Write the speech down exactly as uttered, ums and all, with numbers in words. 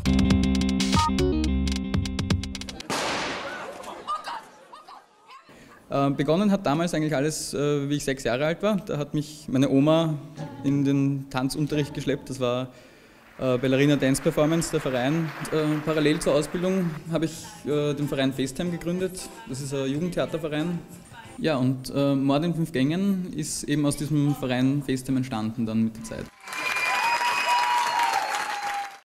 Äh, begonnen hat damals eigentlich alles, äh, wie ich sechs Jahre alt war. Da hat mich meine Oma in den Tanzunterricht geschleppt. Das war äh, Ballerina Dance Performance, der Verein. Äh, parallel zur Ausbildung habe ich äh, den Verein FaceTime gegründet. Das ist ein Jugendtheaterverein. Ja, und äh, Mord in fünf Gängen ist eben aus diesem Verein FaceTime entstanden dann mit der Zeit.